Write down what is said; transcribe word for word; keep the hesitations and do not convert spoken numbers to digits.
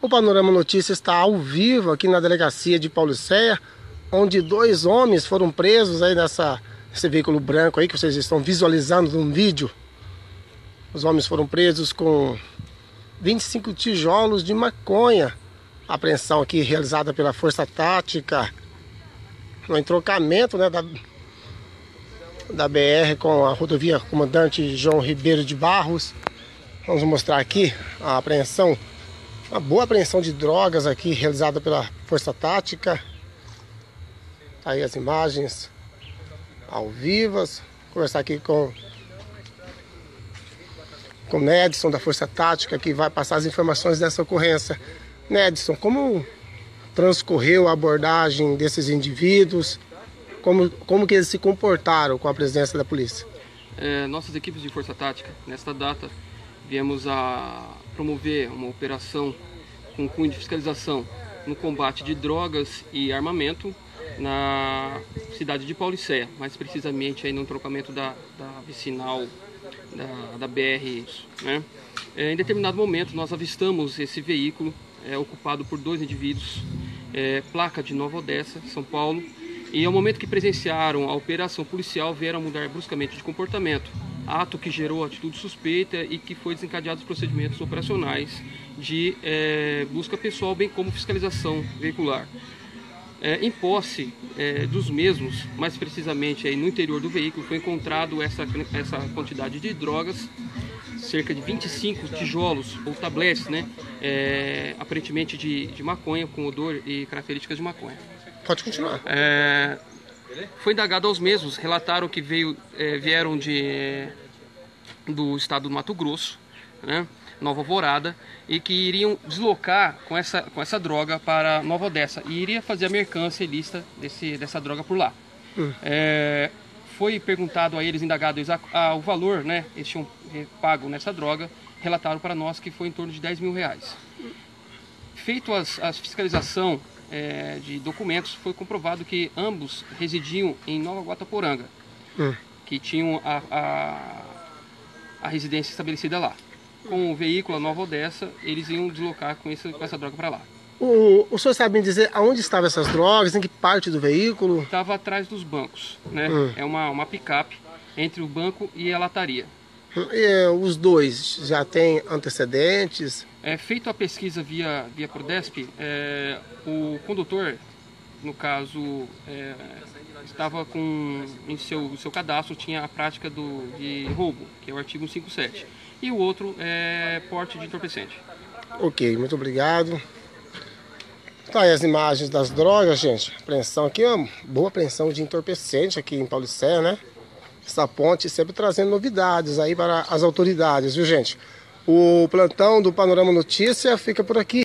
O Panorama Notícias está ao vivo aqui na delegacia de Paulicéia, onde dois homens foram presos aí nessa, nesse veículo branco aí que vocês estão visualizando no vídeo. Os homens foram presos com vinte e cinco tijolos de maconha. A apreensão aqui realizada pela Força Tática no entroncamento, né, da, da B R com a rodovia Comandante João Ribeiro de Barros. Vamos mostrar aqui a apreensão. Uma boa apreensão de drogas aqui realizada pela Força Tática. Tá aí as imagens ao vivo. Vou conversar aqui com com o Nedson da Força Tática, que vai passar as informações dessa ocorrência. Nedson, como transcorreu a abordagem desses indivíduos? Como, como que eles se comportaram com a presença da polícia? É, nossas equipes de Força Tática, nesta data, viemos a promover uma operação com cunho de fiscalização no combate de drogas e armamento na cidade de Paulicéia, mais precisamente aí no entroncamento da, da vicinal da, da B R. Né? É, em determinado momento nós avistamos esse veículo é, ocupado por dois indivíduos, é, placa de Nova Odessa, São Paulo, e ao momento que presenciaram a operação policial vieram mudar bruscamente de comportamento, ato que gerou atitude suspeita e que foi desencadeado os procedimentos operacionais de é, busca pessoal, bem como fiscalização veicular. É, em posse é, dos mesmos, mais precisamente aí no interior do veículo, foi encontrado essa, essa quantidade de drogas, cerca de vinte e cinco tijolos ou tabletes, né, é, aparentemente de, de maconha, com odor e características de maconha. Pode continuar. É, foi indagado aos mesmos, relataram que veio, é, vieram de, do estado do Mato Grosso, né, Nova Alvorada, e que iriam deslocar com essa, com essa droga para Nova Odessa e iria fazer a mercância ilícita desse, dessa droga por lá. Hum. É, foi perguntado a eles, indagados, a, a, o valor, né, eles tinham pago nessa droga, relataram para nós que foi em torno de dez mil reais. Feito as, a fiscalização é, de documentos, foi comprovado que ambos residiam em Nova Guataporanga, hum. que tinham a, a, a residência estabelecida lá. Com o veículo, a Nova Odessa, eles iam deslocar com, esse, com essa droga para lá. O, o senhor sabe me dizer aonde estavam essas drogas, em que parte do veículo? Estava atrás dos bancos, né? Hum. É uma, uma picape entre o banco e a lataria. E, os dois já têm antecedentes? É, feito a pesquisa via, via Prodesp, é, o condutor, no caso, é, estava com, em seu, seu cadastro, tinha a prática do, de roubo, que é o artigo cento e cinquenta e sete. E o outro é porte de entorpecente. Ok, muito obrigado. Tá aí as imagens das drogas, gente. Apreensão aqui, uma boa apreensão de entorpecente aqui em Paulicéia, né? Essa ponte sempre trazendo novidades aí para as autoridades, viu, gente? O plantão do Panorama Notícia fica por aqui.